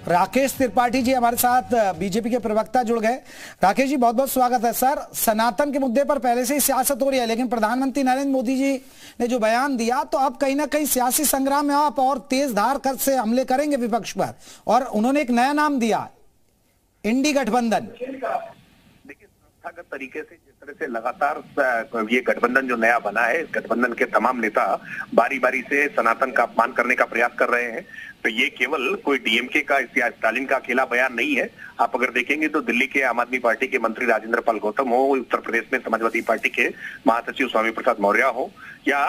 राकेश त्रिपाठी जी हमारे साथ बीजेपी के प्रवक्ता जुड़ गए। राकेश जी बहुत बहुत स्वागत है। सर, सनातन के मुद्दे पर पहले से ही सियासत हो रही है, लेकिन प्रधानमंत्री नरेंद्र मोदी जी ने जो बयान दिया तो अब कहीं ना कहीं सियासी संग्राम में आप और तेज धार कर से हमले करेंगे विपक्ष पर, और उन्होंने एक नया नाम दिया, इंडी गठबंधन। देखिए, संस्थागत तरीके से जिस तरह से लगातार ये गठबंधन जो नया बना है, इस गठबंधन के तमाम नेता बारी बारी से सनातन का अपमान करने का प्रयास कर रहे हैं। तो ये केवल कोई डीएमके का या स्टालिन का अकेला बयान नहीं है। आप अगर देखेंगे तो दिल्ली के आम आदमी पार्टी के मंत्री राजेंद्र पाल गौतम हो, उत्तर प्रदेश में समाजवादी पार्टी के महासचिव स्वामी प्रसाद मौर्य हो, या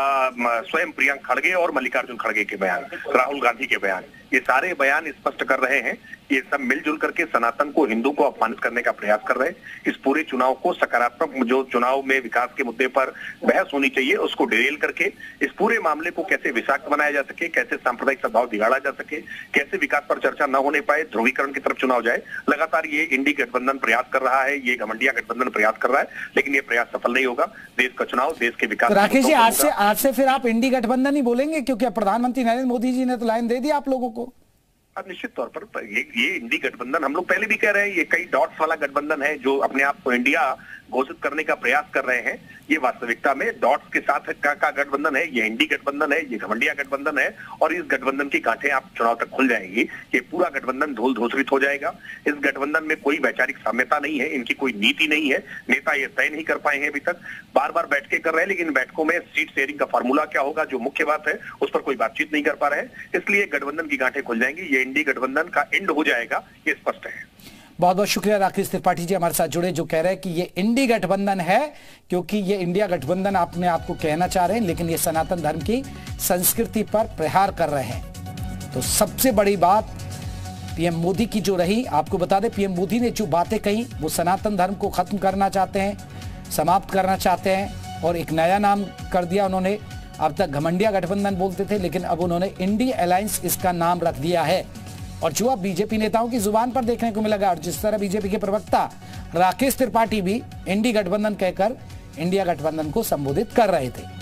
स्वयं प्रियंक खड़गे और मल्लिकार्जुन खड़गे के बयान, राहुल गांधी के बयान, ये सारे बयान स्पष्ट कर रहे हैं कि ये सब मिलजुल करके सनातन को, हिंदू को अपमानित करने का प्रयास कर रहे हैं। इस पूरे चुनाव को सकारात्मक, जो चुनाव में विकास के मुद्दे पर बहस होनी चाहिए, उसको डिरेल करके इस पूरे मामले को कैसे विषाक्त बनाया जा सके, कैसे सांप्रदायिक सद्भाव बिगाड़ा जा सके, कैसे विकास पर चर्चा न होने पाए, ध्रुवीकरण की तरफ चुनाव जाए, लगातार ये इंडी गठबंधन प्रयास कर रहा है, ये घमंडिया गठबंधन प्रयास कर रहा है, लेकिन ये प्रयास सफल नहीं होगा। देश का चुनाव, देश के विकास। राकेश जी, आज से फिर आप इंडी गठबंधन ही बोलेंगे, क्योंकि प्रधानमंत्री नरेंद्र मोदी जी ने तो लाइन दे दी आप लोगों को। निश्चित तौर पर ये इंडी गठबंधन, हम लोग पहले भी कह रहे हैं, ये कई डॉट्स वाला गठबंधन है जो अपने आप को इंडिया घोषित करने का प्रयास कर रहे हैं। ये वास्तविकता में डॉट्स के साथ का गठबंधन है, ये इंडी गठबंधन है, ये घमंडिया गठबंधन है, और इस गठबंधन की गांठें आप चुनाव तक खुल जाएंगी। ये पूरा गठबंधन धूल धूसरित हो जाएगा। इस गठबंधन में कोई वैचारिक साम्यता नहीं है, इनकी कोई नीति नहीं है, नेता ये तय नहीं कर पाए हैं अभी तक। बार बार बैठकें कर रहे हैं, लेकिन बैठकों में सीट शेयरिंग का फार्मूला क्या होगा, जो मुख्य बात है, उस पर कोई बातचीत नहीं कर पा रहे हैं। इसलिए गठबंधन की गांठें खुल जाएंगी, ये इंडी गठबंधन का एंड हो जाएगा, ये स्पष्ट है। बहुत बहुत शुक्रिया राकेश त्रिपाठी जी हमारे साथ जुड़े, जो कह रहे हैं कि ये इंडी गठबंधन है, क्योंकि ये इंडिया गठबंधन आपने आपको कहना चाह रहे हैं, लेकिन ये सनातन धर्म की संस्कृति पर प्रहार कर रहे हैं। तो सबसे बड़ी बात पीएम मोदी की जो रही, आपको बता दें, पीएम मोदी ने जो बातें कही वो सनातन धर्म को खत्म करना चाहते हैं, समाप्त करना चाहते हैं, और एक नया नाम कर दिया उन्होंने। अब तक घमंडिया गठबंधन बोलते थे, लेकिन अब उन्होंने इंडी अलायंस इसका नाम रख दिया है। और जो अब बीजेपी नेताओं की जुबान पर देखने को मिलेगा, और जिस तरह बीजेपी के प्रवक्ता राकेश त्रिपाठी भी इंडी गठबंधन कहकर इंडिया गठबंधन को संबोधित कर रहे थे।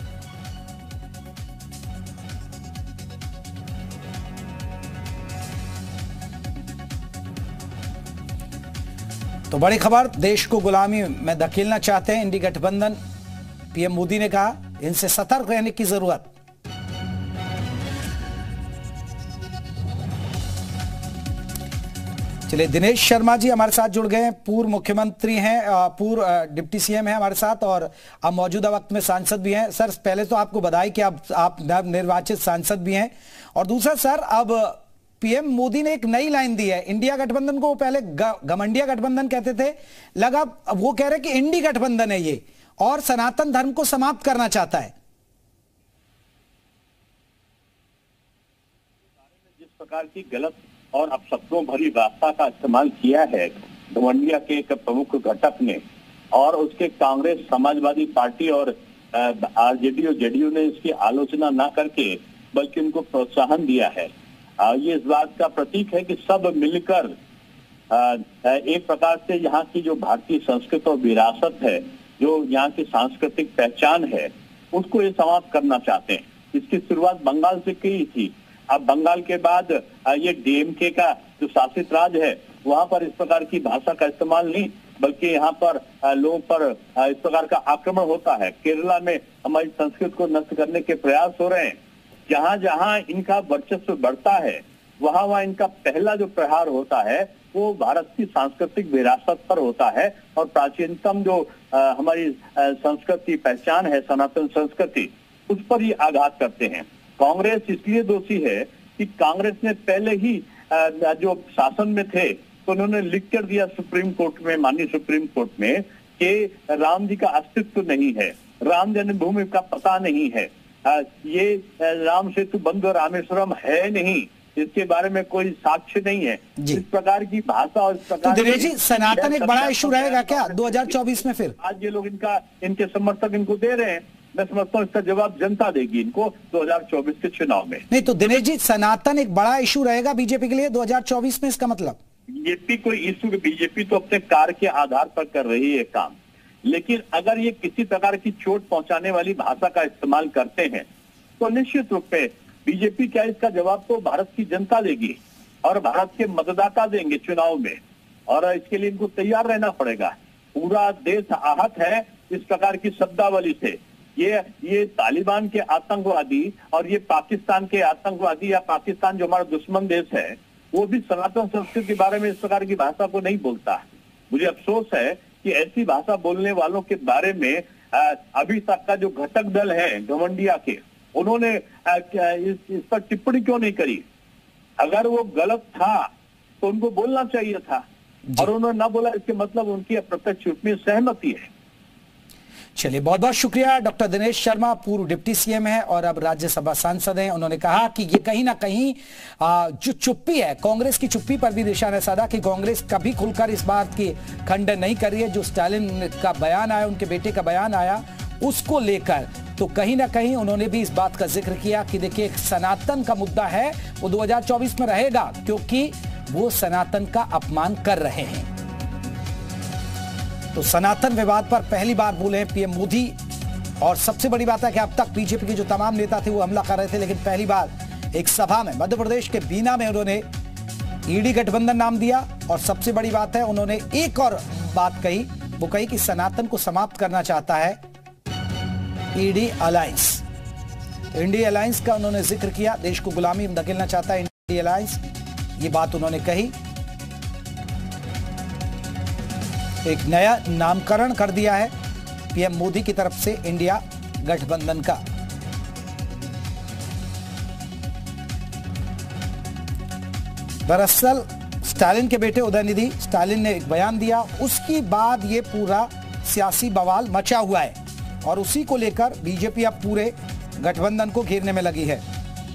तो बड़ी खबर, देश को गुलामी में धकेलना चाहते हैं इंडी गठबंधन। पीएम मोदी ने कहा इनसे सतर्क रहने की जरूरत। चलिए, दिनेश शर्मा जी हमारे साथ जुड़ गए हैं, पूर्व मुख्यमंत्री हैं, पूर्व डिप्टी सीएम हैं हमारे साथ, और अब मौजूदा वक्त में सांसद भी हैं। सर, पहले तो आपको बधाई कि आप नवनिर्वाचित सांसद भी हैं, और दूसरा सर, अब पीएम मोदी ने एक नई लाइन दी है। इंडिया गठबंधन को पहले घमंडिया गठबंधन कहते थे, लगा अब वो कह रहे कि इंडी गठबंधन है ये, और सनातन धर्म को समाप्त करना चाहता है। जिस प्रकार की गलत और अपशब्दों भरी भाषा का इस्तेमाल किया है घमंडिया के एक प्रमुख घटक ने, और उसके कांग्रेस, समाजवादी पार्टी और आरजेडी और जेडीयू ने इसकी आलोचना ना करके बल्कि उनको प्रोत्साहन दिया है। ये इस बात का प्रतीक है कि सब मिलकर एक प्रकार से यहाँ की जो भारतीय संस्कृति और विरासत है, जो यहाँ की सांस्कृतिक पहचान है, उसको ये समाप्त करना चाहते हैं। इसकी शुरुआत बंगाल से की थी। अब बंगाल के बाद ये डीएमके का जो शासित राज्य है, वहां पर इस प्रकार की भाषा का इस्तेमाल नहीं, बल्कि यहाँ पर लोगों पर इस प्रकार का आक्रमण होता है। केरला में हमारी संस्कृति को नष्ट करने के प्रयास हो रहे हैं। जहां जहां इनका वर्चस्व बढ़ता है, वहां वहां इनका पहला जो प्रहार होता है वो भारत की सांस्कृतिक विरासत पर होता है, और प्राचीनतम जो हमारी संस्कृति पहचान है, सनातन संस्कृति, उस पर ही आघात करते हैं। कांग्रेस इसलिए दोषी है कि कांग्रेस ने पहले ही जो शासन में थे तो उन्होंने लिख कर दिया सुप्रीम कोर्ट में, माननीय सुप्रीम कोर्ट में, कि राम जी का अस्तित्व नहीं है, राम जन्मभूमि का पता नहीं है, ये राम सेतु बंदर रामेश्वरम है नहीं, इसके बारे में कोई साक्ष्य नहीं है। इस प्रकार की भाषा और इस प्रकार तो दिनेश जी, सनातन एक बड़ा इशू रहेगा क्या 2024 में? फिर आज ये लोग इनके समर्थक इनको दे रहे हैं, मैं समझता हूँ इसका जवाब जनता देगी इनको 2024 के चुनाव में। नहीं तो दिनेश जी, सनातन एक बड़ा इशू रहेगा बीजेपी के लिए 2024 में, इसका मतलब? बीजेपी कोई इशू, बीजेपी तो अपने कार्य के आधार पर कर रही है काम, लेकिन अगर ये किसी प्रकार की चोट पहुंचाने वाली भाषा का इस्तेमाल करते हैं तो निश्चित रूप से बीजेपी क्या, इसका जवाब तो भारत की जनता देगी। और भारत के मतदाता देंगे चुनाव में, और इसके लिए इनको तैयार रहना पड़ेगा। पूरा देश आहत है इस प्रकार की शब्दावली से। ये तालिबान के आतंकवादी और ये पाकिस्तान के आतंकवादी, या पाकिस्तान जो हमारा दुश्मन देश है, वो भी सनातन संस्कृति के बारे में इस प्रकार की भाषा को नहीं बोलता। मुझे अफसोस है कि ऐसी भाषा बोलने वालों के बारे में अभी तक का जो घटक दल है घमंडिया के, उन्होंने इस पर टिप्पणी क्यों नहीं करी? अगर वो गलत था तो उनको बोलना चाहिए था, और उन्होंने ना बोला, इसके मतलब उनकी अप्रत्यक्ष रूप में सहमति है। चलिए, बहुत बहुत शुक्रिया। डॉक्टर दिनेश शर्मा पूर्व डिप्टी सीएम है और अब राज्यसभा सांसद हैं। उन्होंने कहा कि ये कहीं ना कहीं जो चुप्पी है, कांग्रेस की चुप्पी पर भी निशाना साधा कि कांग्रेस कभी खुलकर इस बात की खंडन नहीं कर रही है। जो स्टालिन का बयान आया, उनके बेटे का बयान आया, उसको लेकर तो कहीं ना कहीं उन्होंने भी इस बात का जिक्र किया कि देखिए, एक सनातन का मुद्दा है, वो 2024 में रहेगा, क्योंकि वो सनातन का अपमान कर रहे हैं। तो सनातन विवाद पर पहली बार बोले पीएम मोदी। और सबसे बड़ी बात है कि अब तक बीजेपी के जो तमाम नेता थे वो हमला कर रहे थे, लेकिन पहली बार एक सभा में मध्य प्रदेश के बीना में उन्होंने ईडी गठबंधन नाम दिया। और सबसे बड़ी बात है, उन्होंने एक और बात कही, वो कही कि सनातन को समाप्त करना चाहता है ईडी अलायंस। इंडी अलायंस का उन्होंने जिक्र किया, देश को गुलामी में धकेलना चाहता है इंडी अलायंस, ये बात उन्होंने कही। एक नया नामकरण कर दिया है पीएम मोदी की तरफ से इंडिया गठबंधन का। दरअसल स्टालिन के बेटे उदयनिधि स्टालिन ने एक बयान दिया, उसके बाद ये पूरा सियासी बवाल मचा हुआ है और उसी को लेकर बीजेपी अब पूरे गठबंधन को घेरने में लगी है।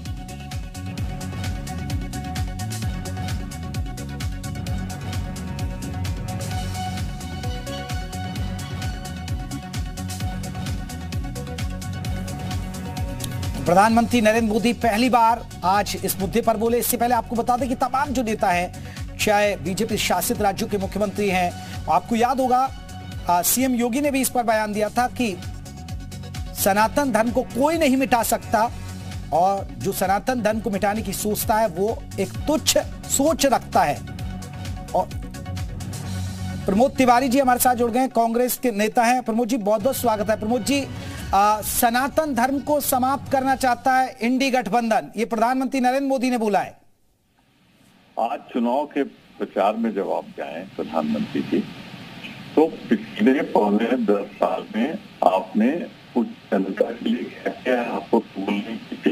प्रधानमंत्री नरेंद्र मोदी पहली बार आज इस मुद्दे पर बोले। इससे पहले आपको बता दें कि तमाम जो नेता हैं, चाहे बीजेपी शासित राज्यों के मुख्यमंत्री हैं, आपको याद होगा सीएम योगी ने भी इस पर बयान दिया था कि सनातन धर्म को कोई नहीं मिटा सकता, और जो सनातन धर्म को मिटाने की सोचता है वो एक तुच्छ सोच रखता है। और प्रमोद तिवारी जी हमारे साथ जुड़ गए, कांग्रेस के नेता हैं। प्रमोद जी, बहुत बहुत स्वागत है। प्रमोद जी, सनातन धर्म को समाप्त करना चाहता है इंडी गठबंधन, ये प्रधानमंत्री नरेंद्र मोदी ने बोला है। आज चुनाव के प्रचार में जब आप जाएं प्रधानमंत्री जी, तो पिछले पौने 10 साल में आपने कुछ जनता के लिए क्या क्या आपको बोलने की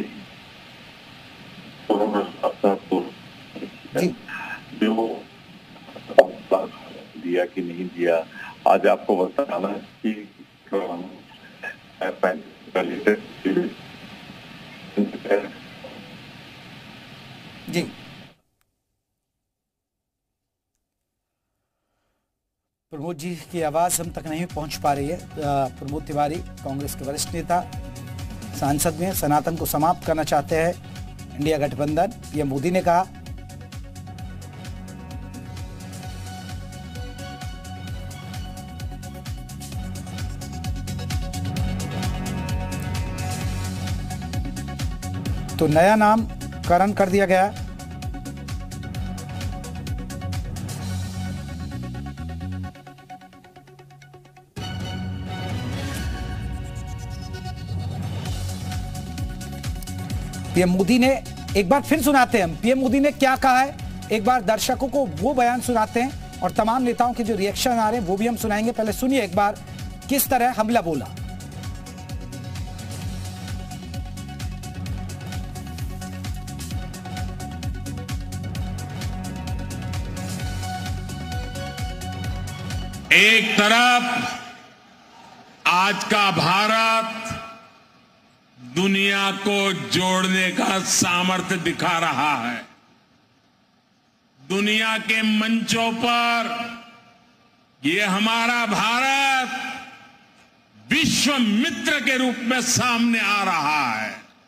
जो दिया कि नहीं दिया, आज आपको बताना कि जी प्रमोद जी की आवाज हम तक नहीं पहुंच पा रही है। प्रमोद तिवारी कांग्रेस के वरिष्ठ नेता सांसद में सनातन को समाप्त करना चाहते हैं इंडिया गठबंधन, पीएम मोदी ने कहा। तो नया नामकरण कर दिया गया। पीएम मोदी ने, एक बार फिर सुनाते हैं हम पीएम मोदी ने क्या कहा है, एक बार दर्शकों को वो बयान सुनाते हैं और तमाम नेताओं के जो रिएक्शन आ रहे हैं वो भी हम सुनाएंगे। पहले सुनिए एक बार किस तरह हमला बोला। एक तरफ आज का भारत दुनिया को जोड़ने का सामर्थ्य दिखा रहा है। दुनिया के मंचों पर ये हमारा भारत विश्व मित्र के रूप में सामने आ रहा है।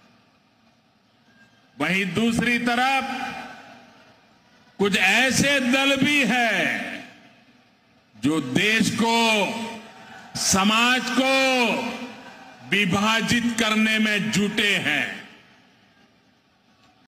वहीं दूसरी तरफ कुछ ऐसे दल भी हैं जो देश को, समाज को विभाजित करने में जुटे हैं।